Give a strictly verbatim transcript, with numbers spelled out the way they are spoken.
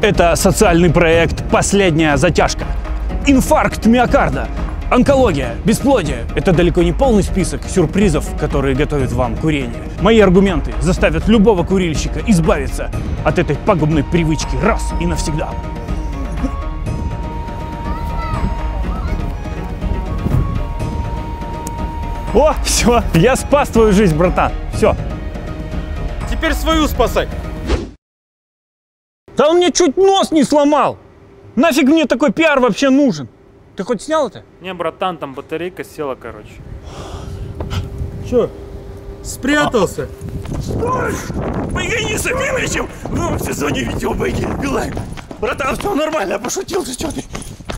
Это социальный проект «Последняя затяжка». Инфаркт миокарда, онкология, бесплодие – это далеко не полный список сюрпризов, которые готовит вам курение. Мои аргументы заставят любого курильщика избавиться от этой пагубной привычки раз и навсегда. О, все, я спас твою жизнь, братан. Все. Теперь свою спасай. Да он мне чуть нос не сломал. Нафиг мне такой пиар вообще нужен? Ты хоть снял это? Не, братан, там батарейка села, короче. Че? Спрятался? Бегай, Сабиновичем! В новом сезоне видео Беги Билайн. Братан, все нормально, я пошутил, ты что ты?